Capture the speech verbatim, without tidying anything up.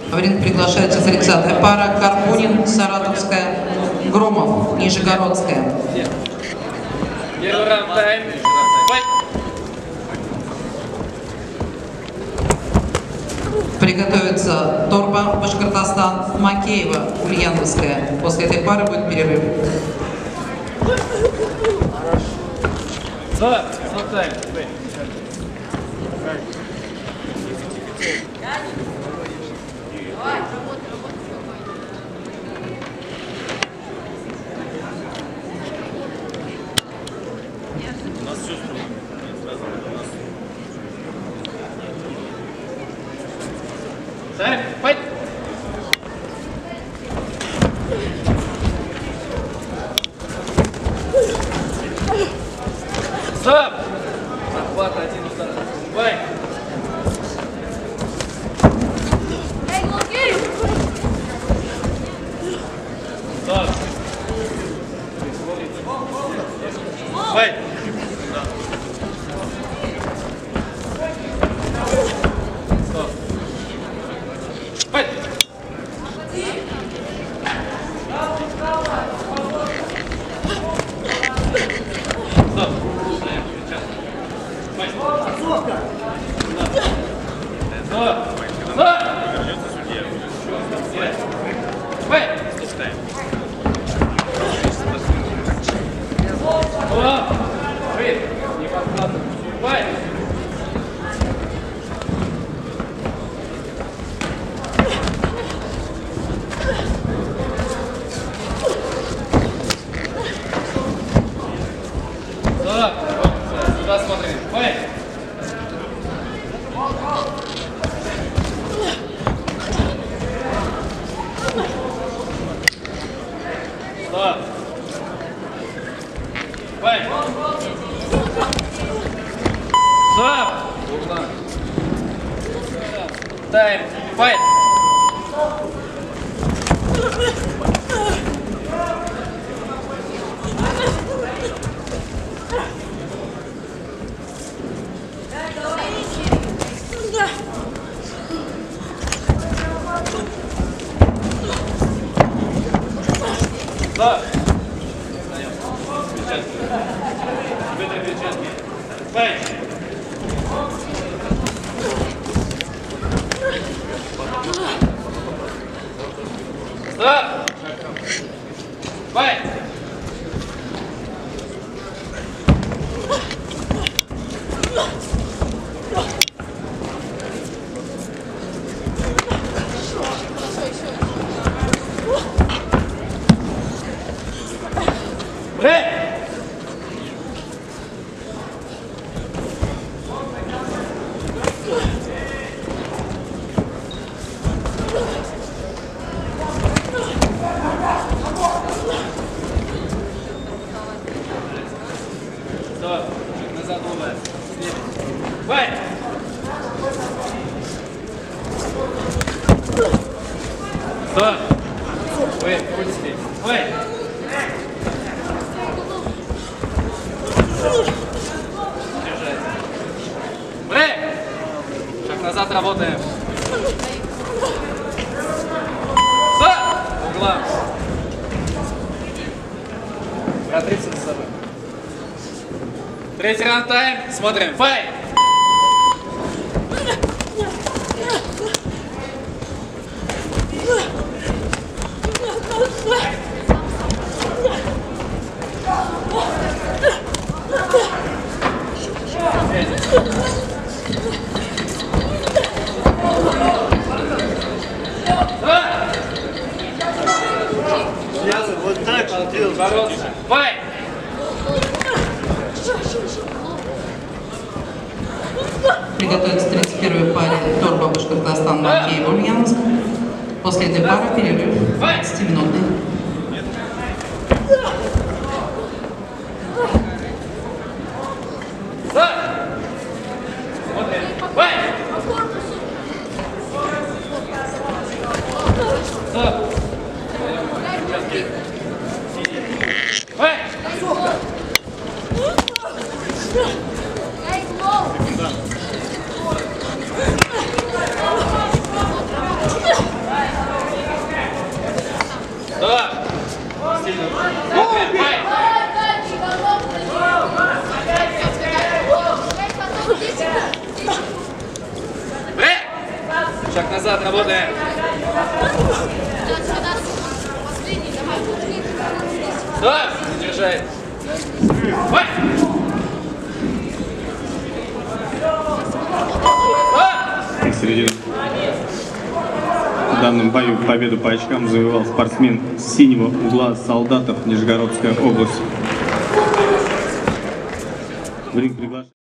В ринг приглашается тридцатая пара Карпунин, Саратовская, Громов, Нижегородская. Первый раунд, тайм. Приготовится Торба, Башкортостан, Макеева, Ульяновская. После этой пары будет перерыв. Да, тайм. Тайм, файт! Стоп! Захват один удар. Файт! Стоп! Файт! Стоп! Файт! Стоп! Сюда смотри. Файт! Стоп! Файт! Стоп! Тайм! Файт! Да. Файт. Стоп. Файт. Брейк! Стоп! Назад ловая. Файт! Стоп! Ой, будь здесь. Файт! Брейк! Шаг назад, работаем. Стоп! Угла. Протриться за собой. Третий раунд, тайм. Смотрим. Файт! Вот так же делать. Файт! Приготовится тридцать первая паре Торба, Башкортостан, Макеева, Ульяновск. После этой пары перерыв двадцатиминутный. Hey! Шаг назад, работаем. Да, держай. Ой! Середина. В данном бою победу по очкам завоевал спортсмен с синего угла Солдатов, Нижегородская область. В ринг приглашен.